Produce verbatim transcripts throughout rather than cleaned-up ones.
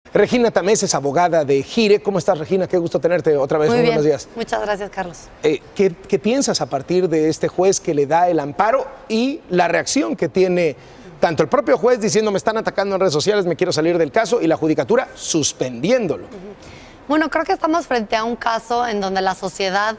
Regina Tamés es abogada de Gire. ¿Cómo estás, Regina? Qué gusto tenerte otra vez. Muy, Muy bien. buenos días. Muchas gracias, Carlos. Eh, ¿qué, ¿Qué piensas a partir de este juez que le da el amparo y la reacción que tiene tanto el propio juez diciendo me están atacando en redes sociales, me quiero salir del caso, y la judicatura suspendiéndolo? Bueno, creo que estamos frente a un caso en donde la sociedad,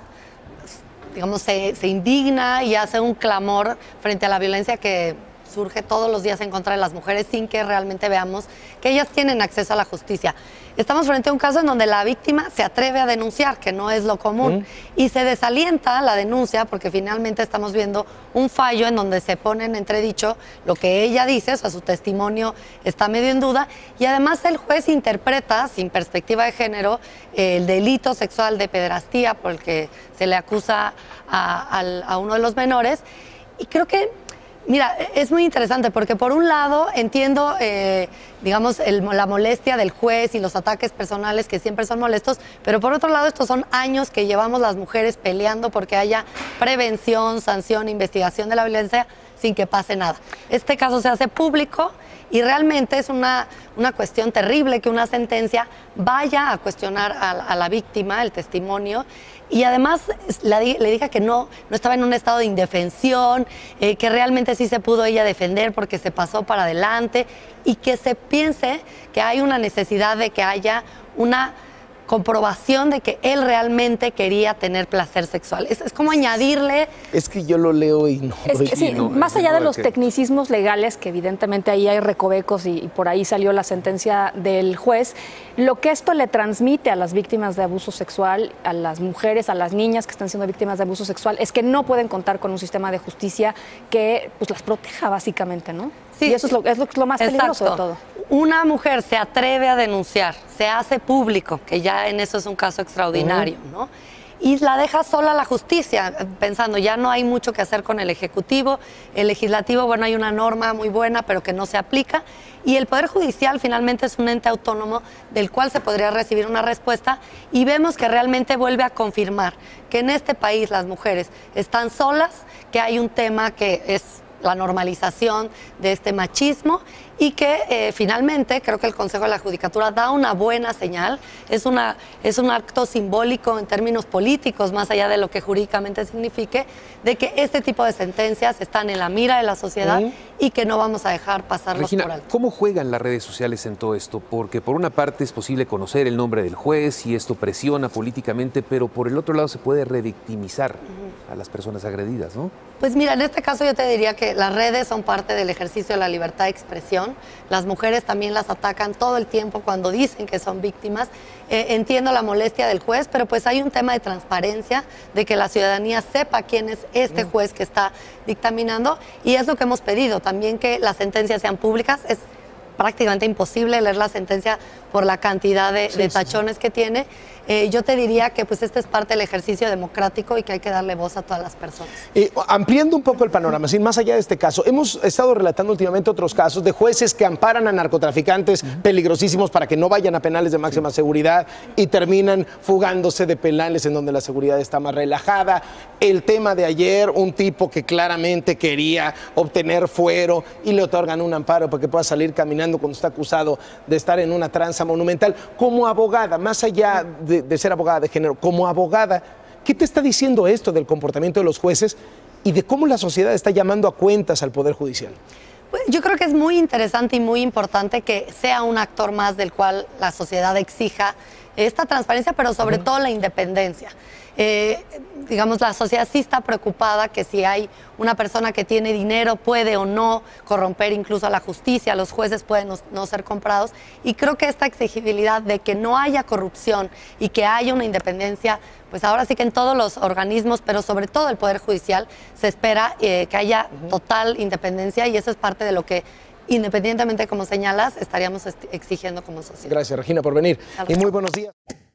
digamos, se, se indigna y hace un clamor frente a la violencia que surge todos los días en contra de las mujeres sin que realmente veamos que ellas tienen acceso a la justicia. Estamos frente a un caso en donde la víctima se atreve a denunciar, que no es lo común, mm. y se desalienta la denuncia porque finalmente estamos viendo un fallo en donde se pone en entredicho lo que ella dice, o sea, su testimonio está medio en duda, y además el juez interpreta, sin perspectiva de género, el delito sexual de pederastía por el que se le acusa a, a, a uno de los menores, y creo que mira, es muy interesante porque por un lado entiendo, eh, digamos, el, la molestia del juez y los ataques personales que siempre son molestos, pero por otro lado estos son años que llevamos las mujeres peleando porque haya prevención, sanción, investigación de la violencia sin que pase nada. Este caso se hace público y realmente es una, una cuestión terrible que una sentencia vaya a cuestionar a, a la víctima, el testimonio, y además la, le diga que no, no estaba en un estado de indefensión, eh, que realmente sí se pudo ella defender porque se pasó para adelante, y que se piense que hay una necesidad de que haya una comprobación de que él realmente quería tener placer sexual. Es, es como añadirle... Es que yo lo leo y no... Es que, sí, no, más allá no, de los que... tecnicismos legales, que evidentemente ahí hay recovecos y, y por ahí salió la sentencia del juez, lo que esto le transmite a las víctimas de abuso sexual, a las mujeres, a las niñas que están siendo víctimas de abuso sexual, es que no pueden contar con un sistema de justicia que pues, las proteja básicamente, ¿no? Sí, y eso es lo, es lo, lo más peligroso de todo. Una mujer se atreve a denunciar, se hace público, que ya en eso es un caso extraordinario, uh-huh. ¿no? Y la deja sola la justicia, pensando ya no hay mucho que hacer con el Ejecutivo, el Legislativo, bueno, hay una norma muy buena, pero que no se aplica, y el Poder Judicial finalmente es un ente autónomo del cual se podría recibir una respuesta, y vemos que realmente vuelve a confirmar que en este país las mujeres están solas, que hay un tema que es la normalización de este machismo y que eh, finalmente creo que el Consejo de la Judicatura da una buena señal, es, una, es un acto simbólico en términos políticos, más allá de lo que jurídicamente signifique, de que este tipo de sentencias están en la mira de la sociedad uh-huh. y que no vamos a dejar pasarlos Regina, por alto. ¿cómo juegan las redes sociales en todo esto? Porque por una parte es posible conocer el nombre del juez y esto presiona políticamente, pero por el otro lado se puede revictimizar uh-huh. a las personas agredidas, ¿no? Pues mira, en este caso yo te diría que las redes son parte del ejercicio de la libertad de expresión. Las mujeres también las atacan todo el tiempo cuando dicen que son víctimas. Eh, entiendo la molestia del juez, pero pues hay un tema de transparencia, de que la ciudadanía sepa quién es este juez que está dictaminando, y es lo que hemos pedido, también que las sentencias sean públicas. Es prácticamente imposible leer la sentencia por la cantidad de, sí, de tachones sí. que tiene. Eh, yo te diría que pues este es parte del ejercicio democrático y que hay que darle voz a todas las personas. Eh, ampliando un poco el panorama, sin más allá de este caso, hemos estado relatando últimamente otros casos de jueces que amparan a narcotraficantes uh-huh. peligrosísimos para que no vayan a penales de máxima seguridad y terminan fugándose de penales en donde la seguridad está más relajada. El tema de ayer, un tipo que claramente quería obtener fuero y le otorgan un amparo para que pueda salir caminando cuando está acusado de estar en una tranza monumental. Como abogada, más allá de, de ser abogada de género, como abogada, ¿qué te está diciendo esto del comportamiento de los jueces y de cómo la sociedad está llamando a cuentas al Poder Judicial? Pues yo creo que es muy interesante y muy importante que sea un actor más del cual la sociedad exija esta transparencia, pero sobre uh-huh. todo la independencia. Eh, digamos, la sociedad sí está preocupada que si hay una persona que tiene dinero puede o no corromper incluso a la justicia, los jueces pueden no, no ser comprados, y creo que esta exigibilidad de que no haya corrupción y que haya una independencia, pues ahora sí que en todos los organismos, pero sobre todo el Poder Judicial, se espera eh, que haya uh-huh. total independencia, y eso es parte de lo que, independientemente como señalas, estaríamos exigiendo como sociedad. Gracias, Regina, por venir. Y muy buenos días.